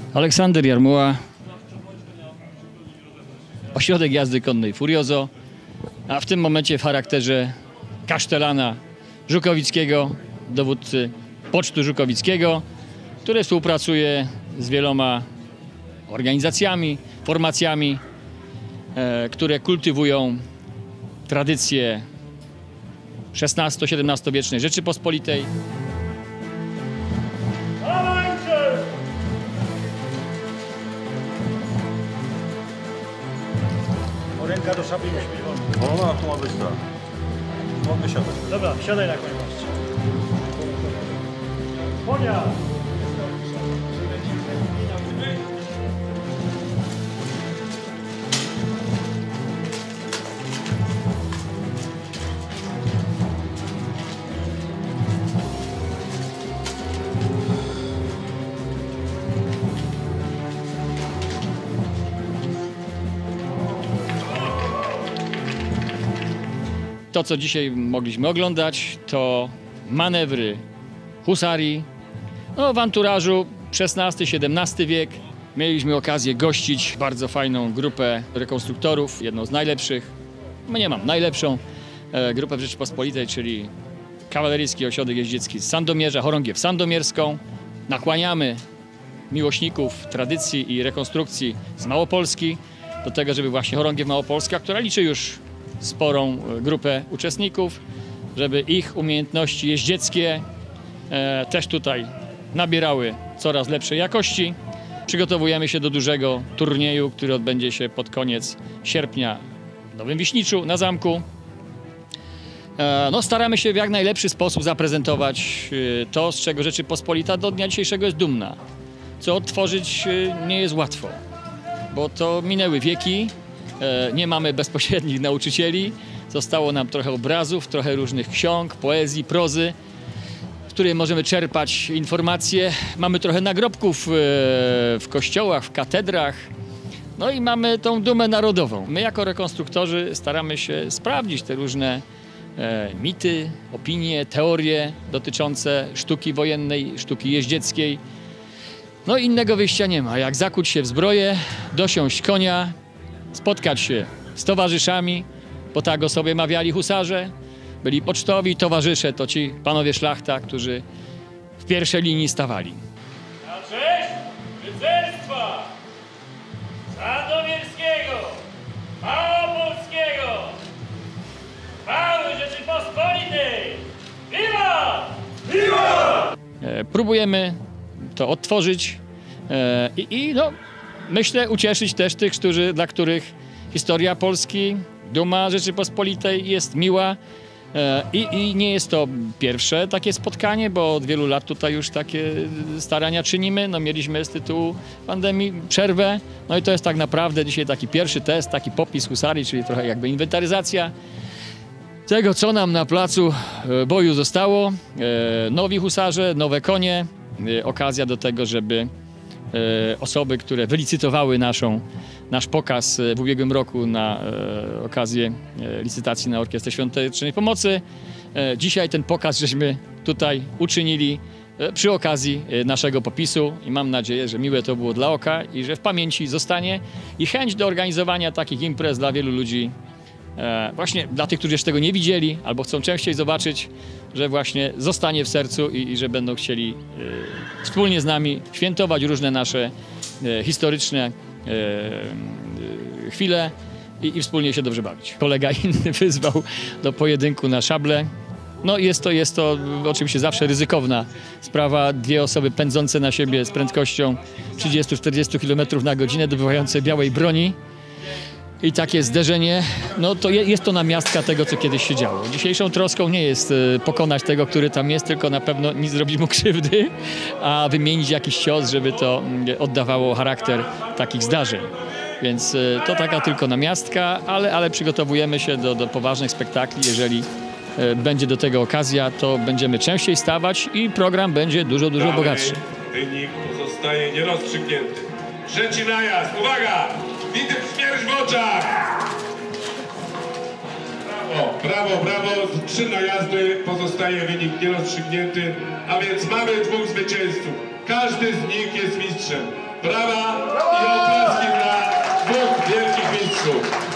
Aleksander Jarmuła, ośrodek jazdy konnej Furiozo, a w tym momencie w charakterze kasztelana Żukowickiego, dowódcy Pocztu Żukowickiego, który współpracuje z wieloma organizacjami, formacjami, które kultywują tradycje XVI-XVII wiecznej Rzeczypospolitej. Ręka do szabli musi być wolna. Ona tu ma być tak. Mogę siadać. Dobra, siadaj na koń masz. Konia! To, co dzisiaj mogliśmy oglądać, to manewry husarii. No, w anturażu XVI-XVII wiek. Mieliśmy okazję gościć bardzo fajną grupę rekonstruktorów, jedną z najlepszych, nie mam, najlepszą grupę w Rzeczypospolitej, czyli Kawaleryjski Ośrodek Jeździecki z Sandomierza, chorągiew sandomierską. Nakłaniamy miłośników tradycji i rekonstrukcji z Małopolski do tego, żeby właśnie chorągiew Małopolska, która liczy już sporą grupę uczestników, żeby ich umiejętności jeździeckie też tutaj nabierały coraz lepszej jakości. Przygotowujemy się do dużego turnieju, który odbędzie się pod koniec sierpnia w Nowym Wiśniczu na zamku. No, staramy się w jak najlepszy sposób zaprezentować to, z czego Rzeczypospolita do dnia dzisiejszego jest dumna. Co odtworzyć nie jest łatwo, bo to minęły wieki. Nie mamy bezpośrednich nauczycieli, zostało nam trochę obrazów, trochę różnych ksiąg, poezji, prozy, z której możemy czerpać informacje. Mamy trochę nagrobków w kościołach, w katedrach, no i mamy tą dumę narodową. My jako rekonstruktorzy staramy się sprawdzić te różne mity, opinie, teorie dotyczące sztuki wojennej, sztuki jeździeckiej. No innego wyjścia nie ma, jak zakuć się w zbroję, dosiąść konia, spotkać się z towarzyszami, bo tak o sobie mawiali husarze. Byli pocztowi towarzysze, to ci panowie szlachta, którzy w pierwszej linii stawali. Na cześć rycerstwa sandomierskiego, małopolskiego, chwały Rzeczypospolitej! Wiwa! Wiwa! Próbujemy to odtworzyć no, myślę, ucieszyć też tych, dla których historia Polski, duma Rzeczypospolitej jest miła. I nie jest to pierwsze takie spotkanie, bo od wielu lat tutaj już takie starania czynimy. No, mieliśmy z tytułu pandemii przerwę. No i to jest tak naprawdę dzisiaj taki pierwszy test, taki popis husarii, czyli trochę jakby inwentaryzacja tego, co nam na placu boju zostało. Nowi husarze, nowe konie. Okazja do tego, żeby osoby, które wylicytowały nasz pokaz w ubiegłym roku na okazję licytacji na Orkiestrę Świątecznej Pomocy. Dzisiaj ten pokaz żeśmy tutaj uczynili przy okazji naszego popisu i mam nadzieję, że miłe to było dla oka i że w pamięci zostanie i chęć do organizowania takich imprez dla wielu ludzi, właśnie dla tych, którzy jeszcze tego nie widzieli albo chcą częściej zobaczyć, że właśnie zostanie w sercu i że będą chcieli wspólnie z nami świętować różne nasze historyczne chwile i wspólnie się dobrze bawić. Kolega inny wyzwał do pojedynku na szable. No jest to oczywiście zawsze ryzykowna sprawa. Dwie osoby pędzące na siebie z prędkością 30-40 km na godzinę, dobywające białej broni. I takie zderzenie, no to jest to namiastka tego, co kiedyś się działo. Dzisiejszą troską nie jest pokonać tego, który tam jest, tylko na pewno nie zrobić mu krzywdy, a wymienić jakiś cios, żeby to oddawało charakter takich zdarzeń. Więc to taka tylko namiastka, ale przygotowujemy się do poważnych spektakli. Jeżeli będzie do tego okazja, to będziemy częściej stawać i program będzie dużo bogatszy. Wynik pozostaje nierozstrzygnięty. Trzeci najazd, uwaga! Widzę śmierć w oczach! Brawo, 3 najazdy, pozostaje wynik nierozstrzygnięty, a więc mamy 2 zwycięzców. Każdy z nich jest mistrzem. Brawa i oklaski dla dwóch wielkich mistrzów.